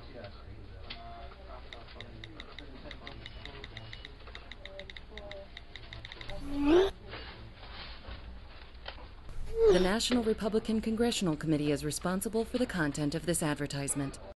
The National Republican Congressional Committee is responsible for the content of this advertisement.